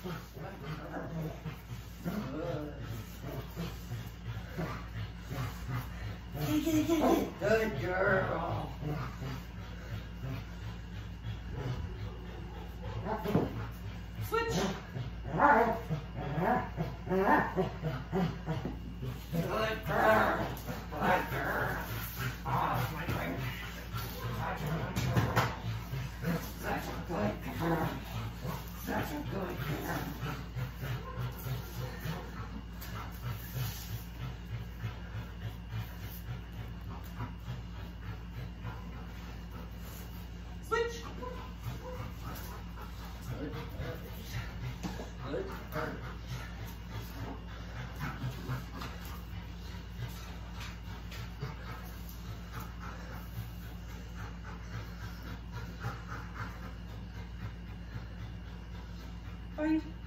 Good girl. Switch. Good girl. Good girl. Oh, my goodness. Such a good girl. Such a good girl. Switch. Good. Good. Fine.